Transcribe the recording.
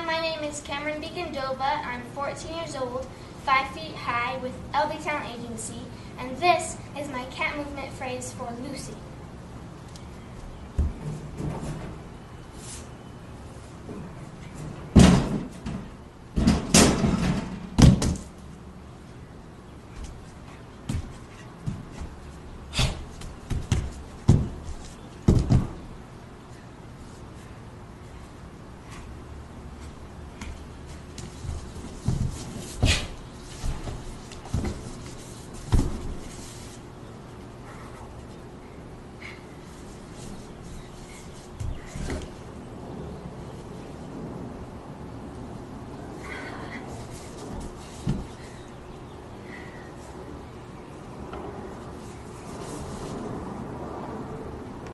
my name is Cameron Beacondova. I'm 14 years old, 5 feet high, with LB Talent Agency, and this is my cat movement phrase for Lucy.